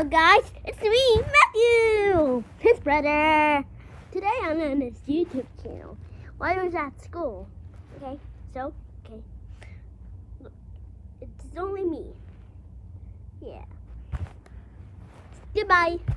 up, guys? It's me, Matthew, his brother. Today I'm on his YouTube channel while I was at school. Okay, look, it's only me. Yeah. Goodbye.